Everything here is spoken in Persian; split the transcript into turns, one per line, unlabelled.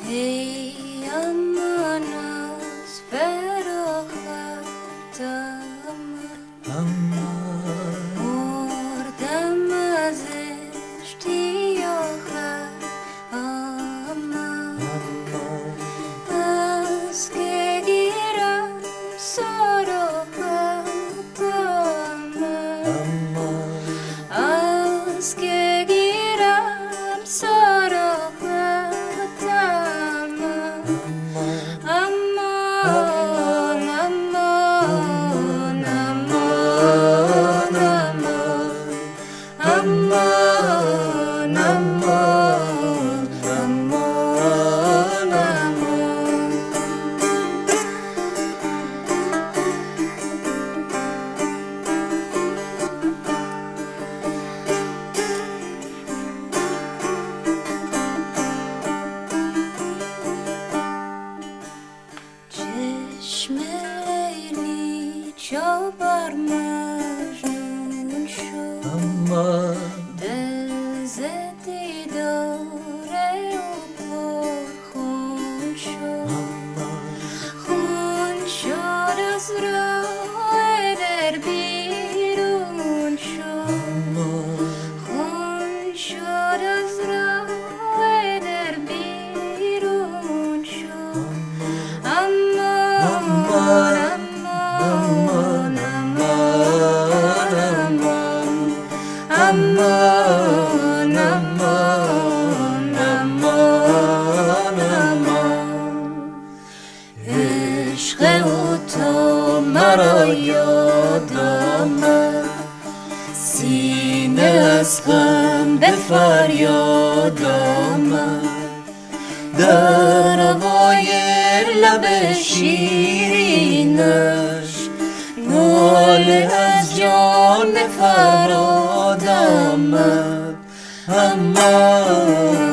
ای aman az feraghtem مردم از اشتیاقت از که گیرم سراغتم از که گیرم سراغتم aman aman aman aman aman aman aman چشم لیلی جا بر مجنون شد دل ز دیدار او پرخون شد خون شد از راه در بیرون شد خون شد از راه در بیرون شد aman aman aman aman aman عشق او تا مرا یاد آمد سینه از غم به فریاد آمد در هوای لب شیرینش ناله از جان فراد آمد aman